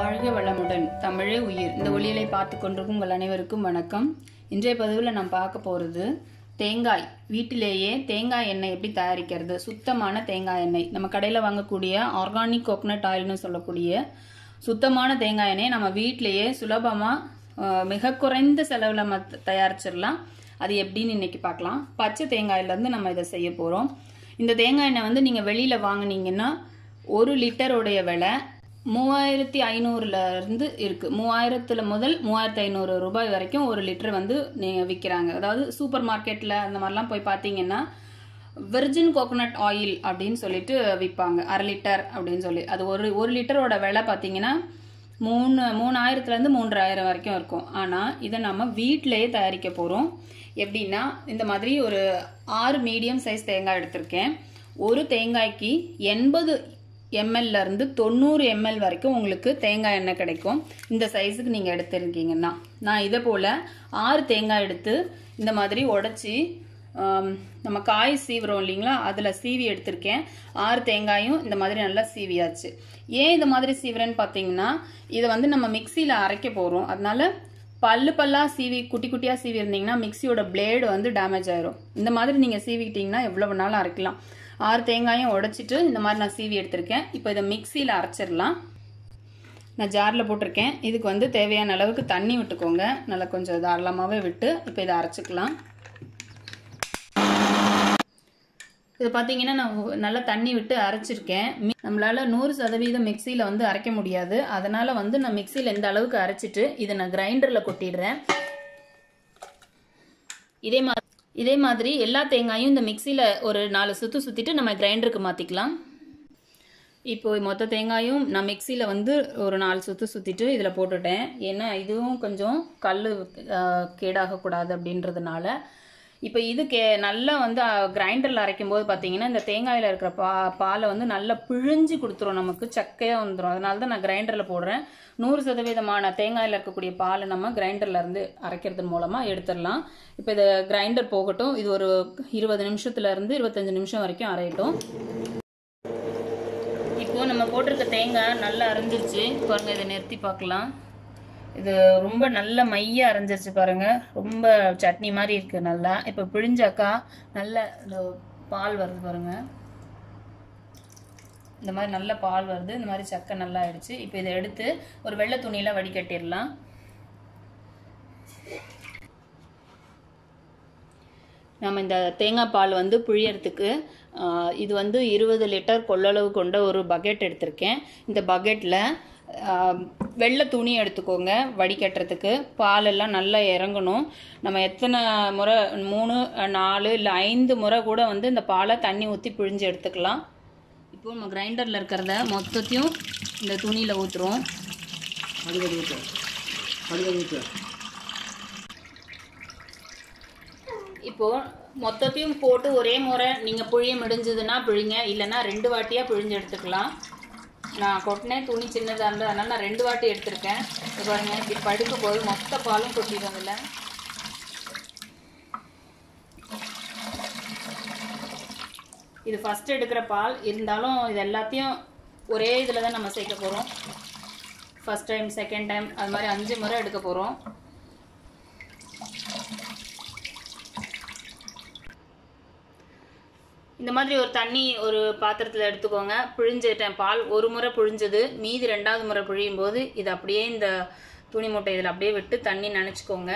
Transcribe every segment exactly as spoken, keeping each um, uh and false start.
வாழ்க வளமுடன். தமிழே உயிர். இந்த ஒளியலை பார்த்து கொண்டிருக்கும் உங்கள் அனைவருக்கும் வணக்கம். இன்றைய பதிவில் நாம் பார்க்க போகிறது தேங்காய். வீட்டிலேயே தேங்காய் எண்ணெய் எப்படி தயாரிக்கிறது. சுத்தமான தேங்காய் எண்ணெய், நம்ம கடையில் வாங்கக்கூடிய ஆர்கானிக் கோகனட் ஆயில்னு சொல்லக்கூடிய சுத்தமான தேங்காய் எண்ணெய் நம்ம வீட்டிலேயே சுலபமாக மிக குறைந்த செலவில் நம்ம தயாரிச்சிடலாம். அது எப்படின்னு இன்னைக்கு பார்க்கலாம். பச்சை தேங்காயிலேருந்து நம்ம இதை செய்ய போகிறோம். இந்த தேங்காய் எண்ணெய் வந்து நீங்கள் வெளியில் வாங்கினீங்கன்னா ஒரு லிட்டருடைய விலை மூவாயிரத்தி ஐநூறுல இருந்து இருக்கு. மூவாயிரத்துல முதல் மூவாயிரத்தி ஐநூறு ரூபாய் வரைக்கும் ஒரு லிட்டர் வந்து விற்கிறாங்க. அதாவது சூப்பர் மார்க்கெட்ல அந்த மாதிரிலாம் போய் பார்த்தீங்கன்னா வெர்ஜின் கோகனட் ஆயில் அப்படின்னு சொல்லிட்டு விற்பாங்க. அரை லிட்டர் அப்படின்னு சொல்லி அது ஒரு ஒரு லிட்டரோட விலை பார்த்தீங்கன்னா மூணு மூணாயிரத்துல இருந்து மூன்றாயிரம் வரைக்கும் இருக்கும். ஆனால் இதை நம்ம வீட்டிலேயே தயாரிக்க போகிறோம். எப்படின்னா இந்த மாதிரி ஒரு ஆறு மீடியம் சைஸ் தேங்காய் எடுத்திருக்கேன். ஒரு தேங்காய்க்கு எண்பது எம்எல்ல இருந்து தொண்ணூறு எம்எல் வரைக்கும் உங்களுக்கு தேங்காய் எண்ணெய் கிடைக்கும். இந்த சைஸுக்கு நீங்கள் எடுத்துருக்கீங்கன்னா நான் இதை போல் ஆறு தேங்காய் எடுத்து இந்த மாதிரி உடச்சி நம்ம காய் சீவுறோம் இல்லைங்களா, அதில் சீவி எடுத்திருக்கேன். ஆறு தேங்காயும் இந்த மாதிரி நல்லா சீவியாச்சு. ஏன் இந்த மாதிரி சீவுறேன்னு பார்த்தீங்கன்னா இதை வந்து நம்ம மிக்சியில் அரைக்க போகிறோம். அதனால பல்லு பல்லா சீவி குட்டி குட்டியாக சீவி இருந்தீங்கன்னா மிக்சியோட பிளேடு வந்து டேமேஜ் ஆயிரும். இந்த மாதிரி நீங்கள் சீவிக்கிட்டீங்கன்னா எவ்வளவு நாளும் அரைக்கலாம். ஆறு தேங்காயும் உடைச்சிட்டு இந்த மாதிரி நான் சீவி எடுத்திருக்கேன். இப்போ இதை மிக்சியில் அரைச்சிடலாம். நான் ஜாரில் போட்டிருக்கேன். இதுக்கு வந்து தேவையான அளவுக்கு தண்ணி விட்டுக்கோங்க. நல்லா கொஞ்சம் தாராளமாகவே விட்டு இப்போ இதை அரைச்சிக்கலாம். இது பார்த்தீங்கன்னா நான் நல்லா தண்ணி விட்டு அரைச்சிருக்கேன். நம்மளால நூறு சதவீதம் மிக்சியில் வந்து அரைக்க முடியாது. அதனால வந்து நான் மிக்சியில் இந்த அளவுக்கு அரைச்சிட்டு இதை நான் கிரைண்டரில் கொட்டிடுறேன். இதே மாதிரி இதே மாதிரி எல்லா தேங்காயும் இந்த மிக்சியில் ஒரு நாலு சுற்று சுற்றிட்டு நம்ம கிரைண்டருக்கு மாற்றிக்கலாம். இப்போ மொத்த தேங்காயும் நான் மிக்சியில் வந்து ஒரு நாலு சுற்று சுற்றிட்டு இதில் போட்டுட்டேன். ஏன்னா இதுவும் கொஞ்சம் கல் கேடாகக்கூடாது அப்படின்றதுனால. இப்போ இது கே நல்லா வந்து கிரைண்டரில் அரைக்கும் போது பார்த்தீங்கன்னா இந்த தேங்காயில் இருக்கிற பா பாலை வந்து நல்லா பிழிஞ்சு கொடுத்துரும், நமக்கு சக்கையாக வந்துடும். அதனால தான் நான் கிரைண்டரில் போடுறேன். நூறு சதவீதமான தேங்காயில் இருக்கக்கூடிய பாலை நம்ம கிரைண்டரில் இருந்து அரைக்கிறது மூலமாக எடுத்துடலாம். இப்போ இதை கிரைண்டர் போகட்டும். இது ஒரு இருபது நிமிஷத்துலேருந்து இருபத்தஞ்சி நிமிஷம் வரைக்கும் அரையட்டும். இப்போது நம்ம போட்டிருக்க தேங்காய் நல்லா அரைஞ்சிருச்சு பாருங்கள். இதை நிறுத்தி பார்க்கலாம். இது ரொம்ப நல்ல மைய அரைஞ்சிருச்சு பாருங்க. ரொம்ப சட்னி மாதிரி இருக்கு நல்லா. இப்போ பிழிஞ்சாக்கா நல்ல இந்த பால் வருது பாருங்க. இந்த மாதிரி நல்ல பால் வருது. இந்த மாதிரி சக்கை நல்லா ஆயிடுச்சு. இப்போ இதை எடுத்து ஒரு வெள்ளை துணியில வடிகட்டிடலாம். நம்ம இந்த தேங்காய் பால் வந்து புழியறதுக்கு இது வந்து இருபது லிட்டர் கொள்ளளவு கொண்ட ஒரு பக்கெட் எடுத்திருக்கேன். இந்த பக்கெட்ல வெள்ளை துணி எடுத்துக்கோங்க வடிகட்டுறதுக்கு. பாலெல்லாம் நல்லா இறங்கணும். நம்ம எத்தனை முறை மூணு நாலு இல்லை ஐந்து முறை கூட வந்து இந்த பாலை தண்ணி ஊற்றி பிழிஞ்சு எடுத்துக்கலாம். இப்போ நம்ம கிரைண்டரில் இருக்கிறத மொத்தத்தையும் இந்த துணியில் ஊற்றுறோம். இப்போது மொத்தத்தையும் போட்டு ஒரே முறை நீங்கள் புழிய முடிஞ்சதுன்னா பிழிங்க, இல்லைன்னா ரெண்டு வாட்டியாக பிழிஞ்சு எடுத்துக்கலாம். நான் கொட்டினேன், துணி சின்னதாக இருந்தது, அதனால் நான் ரெண்டு வாட்டி எடுத்திருக்கேன். பாருங்க, இப்படி படுக்கும் போது மொத்த பாலும் கொட்டிடும். அதில் இது ஃபஸ்ட்டு எடுக்கிற பால் இருந்தாலும் இது எல்லாத்தையும் ஒரே இதில் தான் நம்ம சேர்க்க போகிறோம். ஃபஸ்ட் டைம் செகண்ட் டைம் அது மாதிரி அஞ்சு முறை எடுக்க போகிறோம். இந்த மாதிரி ஒரு தண்ணி ஒரு பாத்திரத்தில் எடுத்துக்கோங்க. பிழிஞ்சிட்டேன் பால். ஒரு முறை பிழிஞ்சது, மீதி ரெண்டாவது முறை பிழியும் போது இது அப்படியே இந்த துணி மூட்டை இதில் அப்படியே விட்டு தண்ணி நினச்சிக்கோங்க.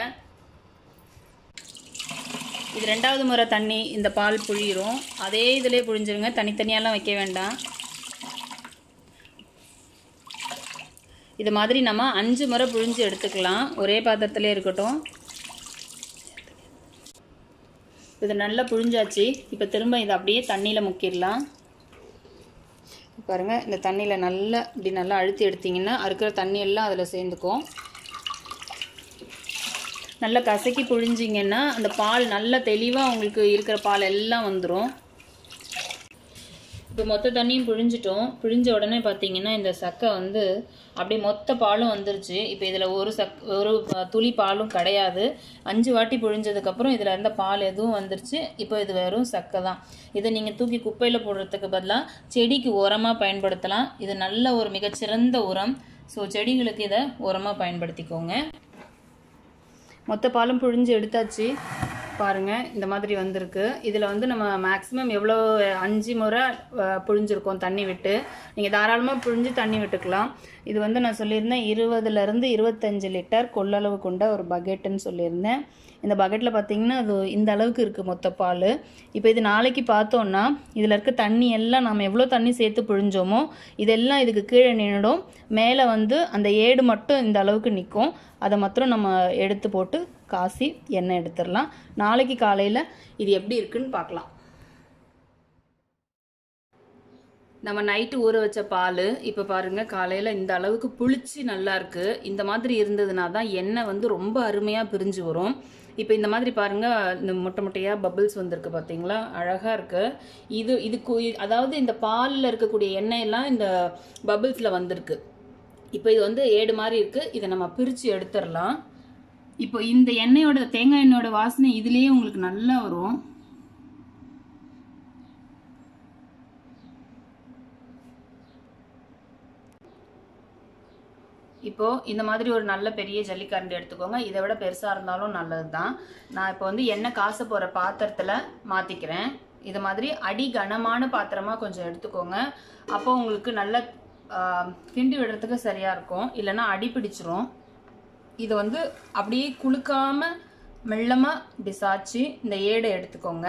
இது ரெண்டாவது முறை தண்ணி இந்த பால் புழியிரும். அதே இதிலே புழிஞ்சிருங்க, தனித்தனியாலாம் வைக்க வேண்டாம். இது மாதிரி நம்ம அஞ்சு முறை புழிஞ்சு எடுத்துக்கலாம். ஒரே பாத்திரத்திலே இருக்கட்டும். இது நல்லா புழிஞ்சாச்சு. இப்போ திரும்ப இதை அப்படியே தண்ணியில் முக்கிடலாம். பாருங்கள், இந்த தண்ணியில் நல்லா இப்படி நல்லா அழுத்தி எடுத்திங்கன்னா இருக்கிற தண்ணி எல்லாம் அதில் சேர்ந்துக்கும். நல்லா கசக்கி புழிஞ்சிங்கன்னா அந்த பால் நல்லா தெளிவாக உங்களுக்கு இருக்கிற பால் எல்லாம் வந்துடும். இப்போ மொத்த தண்ணியும் புழிஞ்சிட்டோம். புழிஞ்ச உடனே பார்த்தீங்கன்னா இந்த சக்கை வந்து அப்படியே மொத்த பாலும் வந்துருச்சு. இப்போ இதில் ஒரு சக் ஒரு துளி பாலும் கிடையாது. அஞ்சு வாட்டி புழிஞ்சதுக்கப்புறம் இதில் இருந்த பால் எதுவும் வந்துருச்சு. இப்போ இது வெறும் சக்கை தான். இதை நீங்கள் தூக்கி குப்பையில் போடுறதுக்கு பதிலாக செடிக்கு உரமாக பயன்படுத்தலாம். இது நல்ல ஒரு மிகச்சிறந்த உரம். ஸோ செடிகளுக்கு இதை உரமாக பயன்படுத்திக்கோங்க. மொத்த பாலும் புழிஞ்சு எடுத்தாச்சு பாருங்கள், இந்த மாதிரி வந்திருக்கு. இதில் வந்து நம்ம மேக்ஸிமம் எவ்வளோ அஞ்சு முறை புழிஞ்சிருக்கோம் தண்ணி விட்டு. நீங்கள் தாராளமாக புழிஞ்சு தண்ணி விட்டுக்கலாம். இது வந்து நான் சொல்லியிருந்தேன் இருபதுலேருந்து இருபத்தஞ்சு லிட்டர் கொள்ளளவு கொண்ட ஒரு பக்கெட்டுன்னு சொல்லியிருந்தேன். இந்த பக்கெட்டில் பார்த்தீங்கன்னா அது இந்த அளவுக்கு இருக்குது மொத்த பால். இப்போ இது நாளைக்கு பார்த்தோன்னா இதில் இருக்க தண்ணி எல்லாம் நம்ம எவ்வளோ தண்ணி சேர்த்து புழிஞ்சோமோ இதெல்லாம் இதுக்கு கீழே நின்றுடும். மேலே வந்து அந்த ஏடு மட்டும் இந்த அளவுக்கு நிற்கும். அதை மாத்திரம் நம்ம எடுத்து போட்டு காசி எண்ணெய் எடுத்துடலாம். நாளைக்கு காலையில் இது எப்படி இருக்குன்னு பார்க்கலாம். நம்ம நைட்டு ஊற வச்ச பால் இப்போ பாருங்கள் காலையில் இந்த அளவுக்கு புளிச்சு நல்லா இருக்குது. இந்த மாதிரி இருந்ததுனா தான் எண்ணெய் வந்து ரொம்ப அருமையாக பிரிஞ்சு வரும். இப்போ இந்த மாதிரி பாருங்கள், இந்த முட்டை முட்டையாக பபிள்ஸ் வந்திருக்கு பார்த்தீங்களா, அழகாக இருக்குது. இது இதுக்கு அதாவது இந்த பாலில் இருக்கக்கூடிய எண்ணெயெல்லாம் இந்த பபிள்ஸில் வந்திருக்கு. இப்போ இது வந்து ஏடு மாதிரி இருக்குது. இதை நம்ம பிரித்து எடுத்துடலாம். இப்போ இந்த எண்ணெயோட தேங்காய் எண்ணெயோட வாசனை இதுலேயே உங்களுக்கு நல்லா வரும். இப்போ இந்த மாதிரி ஒரு நல்ல பெரிய ஜல்லிக்கரண்டி எடுத்துக்கோங்க. இதை விட பெருசாக இருந்தாலும் நல்லது தான். நான் இப்போ வந்து எண்ணெய் காச போகிற பாத்திரத்தில் மாற்றிக்கிறேன். இது மாதிரி அடி கனமான பாத்திரமாக கொஞ்சம் எடுத்துக்கோங்க. அப்போ உங்களுக்கு நல்ல கிண்டி விடுறதுக்கு சரியாக இருக்கும். இல்லைன்னா அடி பிடிச்சிரும். இதை வந்து அப்படியே குலுக்காம மெல்லமாக இப்படி சாய்ச்சி இந்த ஏடை எடுத்துக்கோங்க.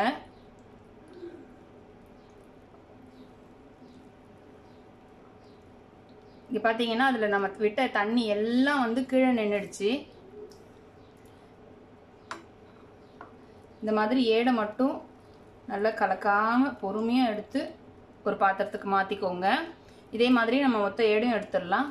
இங்கே பார்த்தீங்கன்னா அதில் நம்ம விட்ட தண்ணி எல்லாம் வந்து கீழே நின்றுடுச்சு. இந்த மாதிரி ஏடை மட்டும் நல்லா கலக்காமல் பொறுமையாக எடுத்து ஒரு பாத்திரத்துக்கு மாற்றிக்கோங்க. இதே மாதிரி நம்ம மொத்த ஏடும் எடுத்துடலாம்.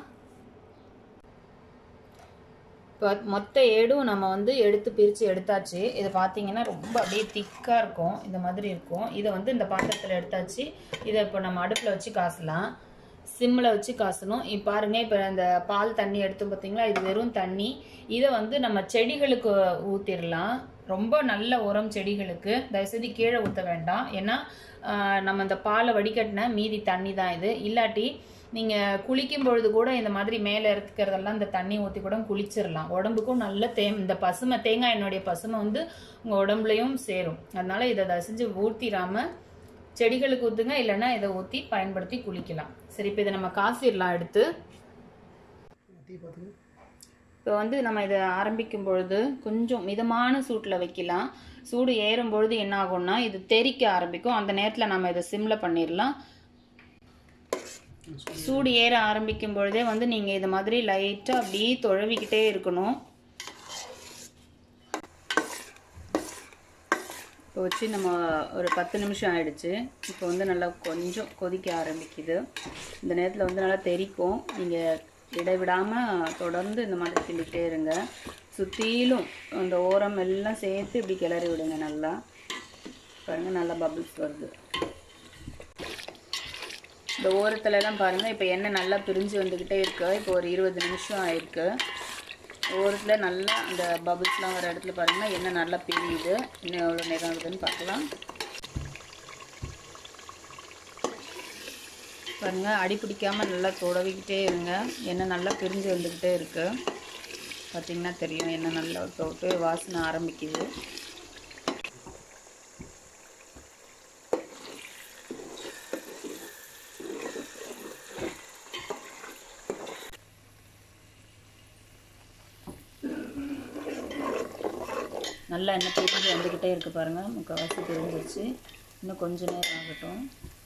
இப்போ மொத்த ஏடும் நம்ம வந்து எடுத்து பிரித்து எடுத்தாச்சு. இதை பார்த்தீங்கன்னா ரொம்ப அப்படியே திக்காக இருக்கும். இந்த மாதிரி இருக்கும். இதை வந்து இந்த பாத்திரத்தில் எடுத்தாச்சு. இதை இப்போ நம்ம அடுப்பில் வச்சு காசலாம். சிம்மில் வச்சு காசணும். இப்போ பாருங்கள், இப்போ இந்த பால் தண்ணி எடுத்து பார்த்தீங்களா, இது வெறும் தண்ணி. இதை வந்து நம்ம செடிகளுக்கு ஊற்றிடலாம். ரொம்ப நல்ல உரம் செடிகளுக்கு. தயவுசெய்து கீழே ஊற்ற வேண்டாம். ஏன்னா நம்ம இந்த பாலை வடிகட்டின மீதி தண்ணி தான் இது. இல்லாட்டி நீங்கள் குளிக்கும் பொழுது கூட இந்த மாதிரி மேலே இருக்கிறதெல்லாம் இந்த தண்ணி ஊற்றி கூட குளிச்சிடலாம். உடம்புக்கும் நல்ல தே இந்த பசுமை தேங்காய் எண்ணெயுடைய பசுமை வந்து உங்கள் உடம்புலையும் சேரும். அதனால இதை தயவு செஞ்சு ஊற்றிடாமல் செடிகளுக்கு ஊற்றுங்க. இல்லைன்னா இதை ஊற்றி பயன்படுத்தி குளிக்கலாம். சரி, இப்போ இதை நம்ம காசிடலாம் எடுத்து. இப்போ வந்து நம்ம இதை ஆரம்பிக்கும் பொழுது கொஞ்சம் மிதமான சூட்டில் வைக்கலாம். சூடு ஏறும் பொழுது என்ன ஆகும்னா இது தெறிக்க ஆரம்பிக்கும். அந்த நேரத்தில் நம்ம இதை சிம்மில் பண்ணிடலாம். சூடு ஏற ஆரம்பிக்கும் பொழுதே வந்து நீங்கள் இது மாதிரி லைட்டாக அப்படியே தொழவிக்கிட்டே இருக்கணும். இப்போ வச்சு நம்ம ஒரு பத்து நிமிஷம் ஆயிடுச்சு. இப்போ வந்து நல்லா கொஞ்சம் கொதிக்க ஆரம்பிக்குது. இந்த நேரத்தில் வந்து நல்லா தெறிக்கும். நீங்கள் இடைவிடாமல் தொடர்ந்து இந்த மாதிரி கிண்டிகிட்டே இருங்க. சுற்றிலும் அந்த ஓரம் எல்லாம் சேர்த்து இப்படி கிளறி விடுங்க. நல்லா பாருங்கள், நல்லா பபிள்ஸ் வருது. இந்த ஓரத்துலலாம் பாருங்கள், இப்போ எண்ணெய் நல்லா பிரிஞ்சு வந்துக்கிட்டே இருக்கு. இப்போ ஒரு இருபது நிமிஷம் ஆயிருக்கு. ஓரத்தில் நல்லா அந்த பபிள்ஸ்லாம் வர இடத்துல பாருங்கன்னா எண்ணெய் நல்லா பிரியுது. இன்னும் எவ்வளோ நேரம் ஆகுதுன்னு பார்க்கலாம். பாருங்கள், அடி பிடிக்காமல் நல்லா தொடவிக்கிட்டே இருங்க. எண்ணெய் நல்லா பிரிஞ்சு வந்துக்கிட்டே இருக்குது. பார்த்திங்கன்னா தெரியும், எண்ணெய் நல்லா போட்டு வாசனை ஆரம்பிக்குது. நல்லா எண்ணெய் பிரிஞ்சு வந்துக்கிட்டே இருக்குது பாருங்கள். முக்கால்வாசி பிரிஞ்சிருச்சு. இன்னும் கொஞ்சம் நேரம் ஆகட்டும்.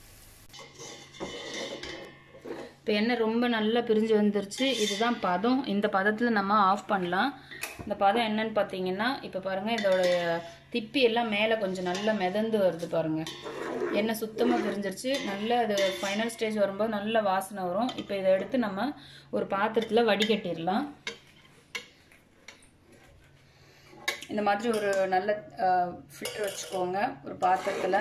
இப்போ எண்ணெய் ரொம்ப நல்லா பிரிஞ்சு வந்துருச்சு. இதுதான் பதம். இந்த பதத்தில் நம்ம ஆஃப் பண்ணலாம். இந்த பதம் என்னன்னு பார்த்தீங்கன்னா, இப்போ பாருங்கள், இதோட திப்பி எல்லாம் மேலே கொஞ்சம் நல்லா மிதந்து வருது பாருங்கள். எண்ணெய் சுத்தமாக பிரிஞ்சிருச்சு. நல்லா அது ஃபைனல் ஸ்டேஜ் வரும்போது நல்ல வாசனை வரும். இப்போ இதை எடுத்து நம்ம ஒரு பாத்திரத்தில் வடிகட்டிடலாம். இந்த மாதிரி ஒரு நல்ல ஃபில்டர் வச்சுக்கோங்க ஒரு பாத்திரத்தில்.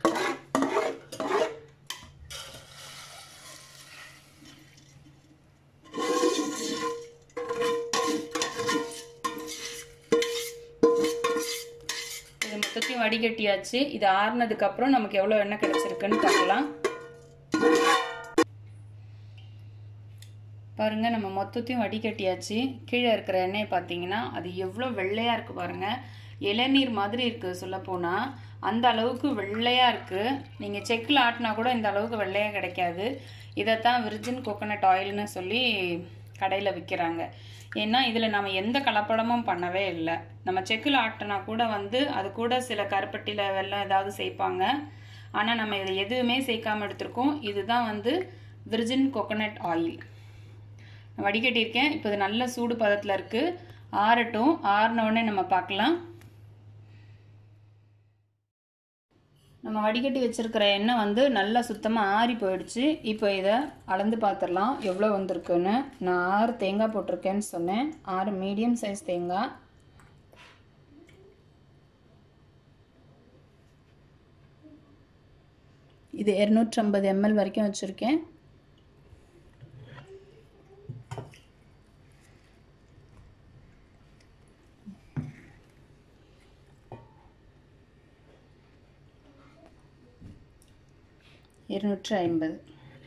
இது மொத்தத்தையும் வடிகட்டியாச்சு. இது ஆறுனதுக்கு அப்புறம் நமக்கு எவ்வளோ எண்ணெய் கிடைச்சிருக்குன்னு பார்க்கலாம். பாருங்கள், நம்ம மொத்தத்தையும் வடிகட்டியாச்சு. கீழே இருக்கிற எண்ணெயை பார்த்தீங்கன்னா அது எவ்வளோ வெள்ளையாக இருக்குது பாருங்கள். இளநீர் மாதிரி இருக்குது சொல்லப்போனால். அந்த அளவுக்கு வெள்ளையாக இருக்குது. நீங்கள் செக்கில் ஆட்டினா கூட இந்த அளவுக்கு வெள்ளையாக கிடைக்காது. இதைத்தான் விர்ஜின் கோகோனட் ஆயில்னு சொல்லி கடையில் விற்கிறாங்க. ஏன்னா இதில் நம்ம எந்த கலப்படமும் பண்ணவே இல்லை. நம்ம செக்கில் ஆட்டினா கூட வந்து அது கூட சில கருப்பட்டியில் வெல்லம் ஏதாவது சேர்ப்பாங்க. ஆனால் நம்ம இதை எதுவுமே சேர்க்காமல் எடுத்திருக்கோம். இதுதான் வந்து விர்ஜின் கோகோனட் ஆயில். வடிகட்டியிருக்கேன். இப்போ இது நல்ல சூடு பதத்தில் இருக்குது. ஆறட்டும். ஆறினோடனே நம்ம பார்க்கலாம். நம்ம வடிகட்டி வச்சுருக்கிற எண்ணெய் வந்து நல்லா சுத்தமாக ஆறி போயிடுச்சு. இப்போ இதை அளந்து பார்த்துடலாம் எவ்வளோ வந்திருக்குன்னு. நான் ஆறு தேங்காய் போட்டிருக்கேன்னு சொன்னேன். ஆறு மீடியம் சைஸ் தேங்காய். இது இருநூற்றி ஐம்பது எம்எல் வரைக்கும் வச்சுருக்கேன். இருநூற்றி ஐம்பது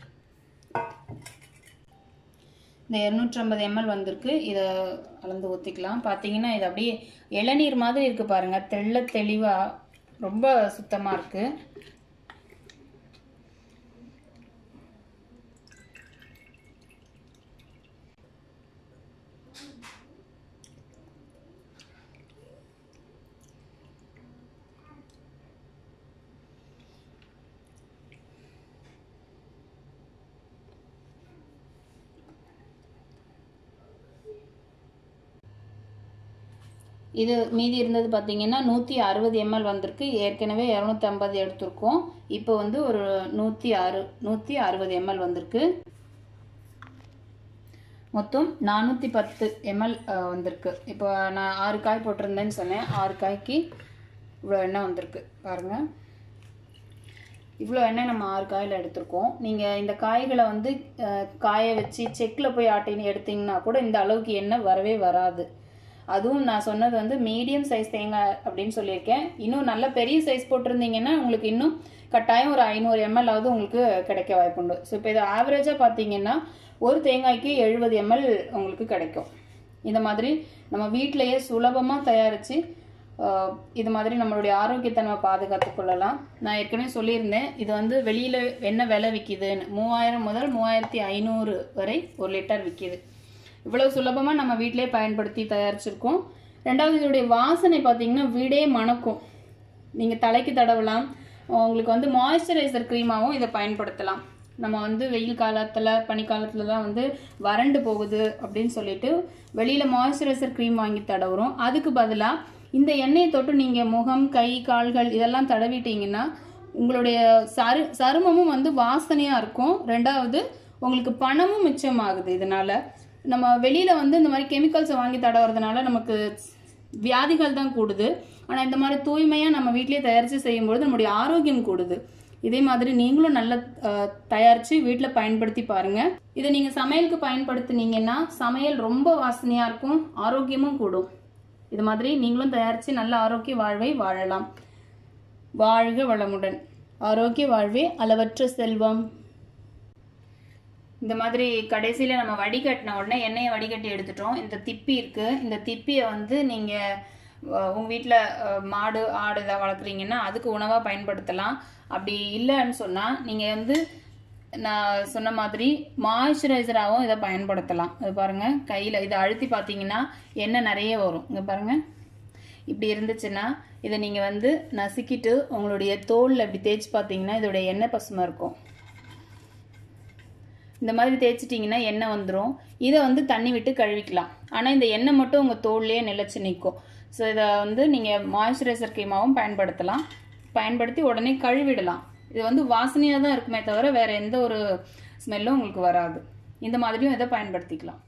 இந்த இருநூற்றி ஐம்பது எம்எல் வந்திருக்கு. இதை அளந்து ஊற்றிக்கலாம். பார்த்தீங்கன்னா இது அப்படியே இளநீர் மாதிரி இருக்குது பாருங்கள். தெள்ள தெளிவாக ரொம்ப சுத்தமாக இருக்குது. இது மீதி இருந்தது பார்த்தீங்கன்னா நூற்றி அறுபது எம்எல் வந்திருக்கு. ஏற்கனவே இரநூத்தி ஐம்பது எடுத்திருக்கோம். இப்போ வந்து ஒரு நூற்றி ஆறு நூற்றி அறுபது எம்எல் வந்திருக்கு. மொத்தம் நானூற்றி பத்து எம்எல் வந்திருக்கு. இப்போ நான் ஆறு காய் போட்டிருந்தேன்னு சொன்னேன். ஆறு காய்க்கு இவ்வளோ எண்ணெய் வந்திருக்கு பாருங்கள். இவ்வளோ எண்ணெய் நம்ம ஆறு காயில் எடுத்திருக்கோம். நீங்கள் இந்த காய்களை வந்து காய வச்சு செக்கில் போய் ஆட்டின்னு எடுத்தீங்கன்னா கூட இந்த அளவுக்கு எண்ணெய் வரவே வராது. அதுவும் நான் சொன்னது வந்து மீடியம் சைஸ் தேங்காய் அப்படின்னு சொல்லியிருக்கேன். இன்னும் நல்ல பெரிய சைஸ் போட்டிருந்தீங்கன்னா உங்களுக்கு இன்னும் கட்டாயம் ஒரு ஐநூறு எம்எல் ஆவது உங்களுக்கு கிடைக்க வாய்ப்புண்டு. ஸோ இப்போ இது ஆவரேஜாக பார்த்தீங்கன்னா ஒரு தேங்காய்க்கு எழுபது எம்எல் உங்களுக்கு கிடைக்கும். இந்த மாதிரி நம்ம வீட்டிலையே சுலபமாக தயாரித்து இது மாதிரி நம்மளுடைய ஆரோக்கியத்தை நம்ம பாதுகாத்து கொள்ளலாம். நான் ஏற்கனவே சொல்லியிருந்தேன் இது வந்து வெளியில் என்ன விலை விற்கிதுன்னு. மூவாயிரம் முதல் மூவாயிரத்தி ஐநூறு வரை ஒரு லிட்டர் விற்கிது. இவ்வளவு சுலபமாக நம்ம வீட்டிலே பயன்படுத்தி தயாரிச்சிருக்கோம். ரெண்டாவது இதோடைய வாசனை பார்த்தீங்கன்னா வீடே மணக்கும். நீங்கள் தலைக்கு தடவலாம். உங்களுக்கு வந்து மாய்ஸ்சரைசர் க்ரீமாகவும் இதை பயன்படுத்தலாம். நம்ம வந்து வெயில் காலத்தில் பனிக்காலத்தில் தான் வந்து வறண்டு போகுது அப்படின்னு சொல்லிட்டு வெளியில் மாய்ஸ்சரைசர் க்ரீம் வாங்கி தடவுறோம். அதுக்கு பதிலாக இந்த எண்ணெயை தொட்டு நீங்கள் முகம் கை கால்கள் இதெல்லாம் தடவிட்டீங்கன்னா உங்களுடைய சரு சருமமும் வந்து வாசனையாக இருக்கும். ரெண்டாவது உங்களுக்கு பணமும் மிச்சமாகுது. இதனால் நம்ம வெளியில் வந்து இந்த மாதிரி கெமிக்கல்ஸை வாங்கி தடவுறதுனால நமக்கு வியாதிகள் தான் கூடுது. ஆனால் இந்த மாதிரி தூய்மையாக நம்ம வீட்டிலேயே தயாரித்து செய்யும்பொழுது நம்முடைய ஆரோக்கியம் கூடுது. இதே மாதிரி நீங்களும் நல்லா தயாரித்து வீட்டில் பயன்படுத்தி பாருங்கள். இதை நீங்கள் சமையலுக்கு பயன்படுத்தினீங்கன்னா சமையல் ரொம்ப வாசனையாக இருக்கும், ஆரோக்கியமும் கூடும். இது மாதிரி நீங்களும் தயாரித்து நல்ல ஆரோக்கிய வாழ்வை வாழலாம். வாழ்க வளமுடன். ஆரோக்கிய வாழ்வே அளவற்ற செல்வம். இந்த மாதிரி கடைசியில் நம்ம வடிகட்டின உடனே எண்ணெயை வடிகட்டி எடுத்துட்டோம். இந்த திப்பி இருக்குது. இந்த திப்பியை வந்து நீங்கள் உங்கள் வீட்டில் மாடு ஆடு இதாக வளர்க்குறீங்கன்னா அதுக்கு உணவாக பயன்படுத்தலாம். அப்படி இல்லைன்னு சொன்னால் நீங்கள் வந்து நான் சொன்ன மாதிரி மாய்ஸ்சரைசராகவும் இதை பயன்படுத்தலாம். இது பாருங்கள், கையில் இதை அழுத்தி பார்த்தீங்கன்னா எண்ணெய் நிறைய வரும். இங்கே பாருங்கள், இப்படி இருந்துச்சுன்னா இதை நீங்கள் வந்து நசுக்கிட்டு உங்களுடைய தோலில் இப்படி தேய்ச்சி பார்த்தீங்கன்னா இதோடைய எண்ணெய் பசுமை இருக்கும். இந்த மாதிரி தேய்ச்சிட்டிங்கன்னா எண்ணெய் வந்துடும். இதை வந்து தண்ணி விட்டு கழுவிக்கலாம். ஆனால் இந்த எண்ணெய் மட்டும் உங்கள் தோல்லையே நிலச்சி நிற்கும். ஸோ இதை வந்து நீங்கள் மாய்ஸ்சரைசர் க்ரீமாகவும் பயன்படுத்தலாம். பயன்படுத்தி உடனே கழுவிடலாம். இது வந்து வாசனையாக தான் இருக்குமே தவிர வேறு எந்த ஒரு ஸ்மெல்லும் உங்களுக்கு வராது. இந்த மாதிரியும் இதை பயன்படுத்திக்கலாம்.